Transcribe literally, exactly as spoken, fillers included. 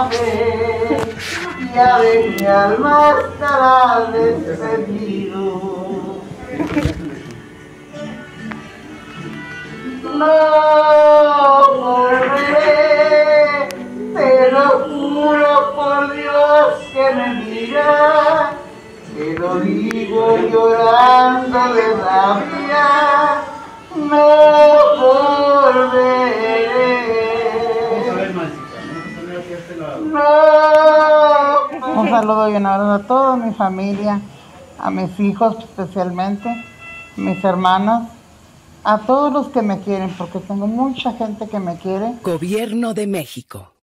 fe, ya de mi alma estará despedido. No volveré, te lo juro por Dios que me mira, te lo digo llorando de rabia, no volveré. No. Un saludo y un abrazo a toda mi familia, a mis hijos especialmente, a mis hermanos, a todos los que me quieren, porque tengo mucha gente que me quiere. Gobierno de México.